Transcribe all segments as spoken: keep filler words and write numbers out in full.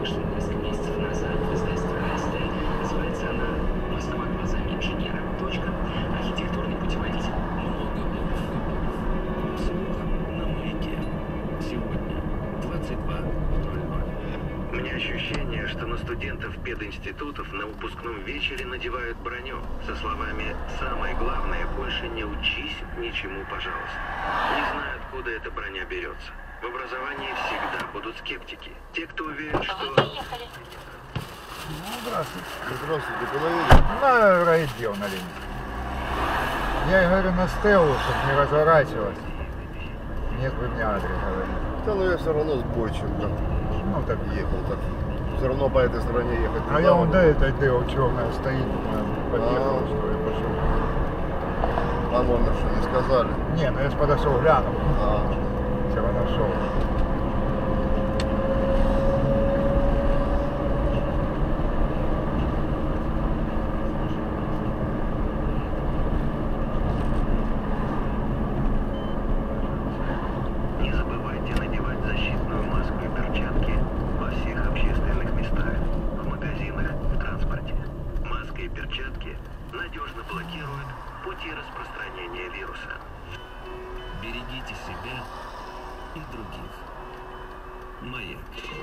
вышла несколько месяцев назад в издательстве «Райстель». Называется она «Москва глазами инженера. Точка. Архитектурный путеводитель». Много-много слуха на маяке. Сегодня двадцать два ноль ноль. У меня ощущение, что на студентов пединститутов на выпускном вечере надевают броню со словами «Самое главное, больше не учись ничему, пожалуйста». Не знаю, откуда эта броня берется. В образовании всегда будут скептики. Те, кто уверен, что... Вы приехали? Ну, здравствуйте. Здравствуйте, куда едете? На райотдел на Ленинск. Я ей говорю на Стеллу, чтобы не разворачивалась. Нет, вы мне адрес говорите. Да, но я все равно с Бойченко Ну так. ехал, так все равно по этой стороне ехать. А я вон до этой Део черная стоит, подъехал, А. что я пошел. А номер что не сказали? Не, ну я ж подошел, глянул. А, Все равно шел. Не забывайте надевать защитную маску и перчатки во всех общественных местах, в магазинах, в транспорте. Маска и перчатки надежно блокируют пути распространения вируса. Берегите себя и других. Маяк.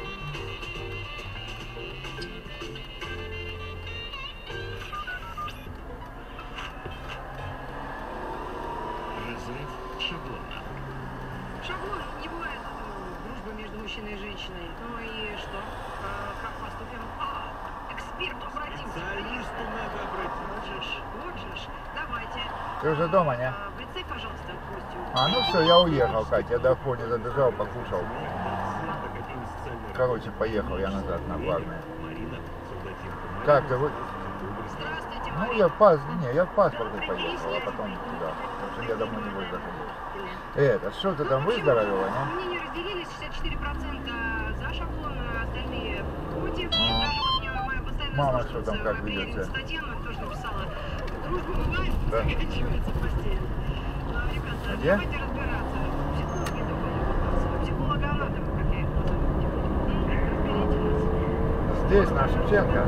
Разрыв шаблона. Шаблон, не бывает ну, дружбы между мужчиной и женщиной. Ну и что? А, как поступим? А, эксперту обратимся. Специалисту надо обратиться. Вот же ж, вот же ж. Давайте. Ты уже дома, не? А, прицепь, пожалуйста, Костю. А, ну все, я уехал, Катя. Я до не забежал, покушал. Короче, поехал я назад на Главное. Как ты вы? Здравствуйте, Ну, Мария. я пас... Не, я в паспорте поехал, а потом туда. Потому что я домой не выздоровел. Это, что ты там выздоровела, не? Мнения разделились, шестьдесят четыре процента за шаблон, а остальные против. И даже вот мне моя постоянная Мама, слушательница что там, как Мария ведется? Татьяна тоже написала, дружба бывает, Да. заканчивается постель. А, ребята, Где? давайте разбираться. Психологи только могут нас. Психологоанатом, как я их назову. Ну, разберите нас. Здесь, на Шевченко.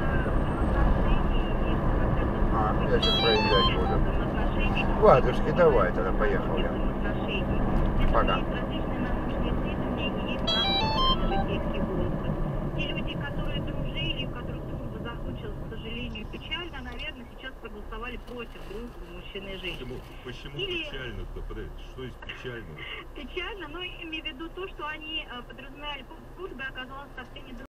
А, я сейчас проезжать буду. Ладушки, давай, тогда поехал я. Пока. Те люди, которые дружили, у которых дружба закончилась, к сожалению, печально, наверное, сейчас проголосовали против дружбы мужчины и женщины. Почему, почему Или- печально-то? Подожди, что есть печально? Печально, но имею в виду то, что они э, подразумевали, дружба оказалась совсем не дружбой.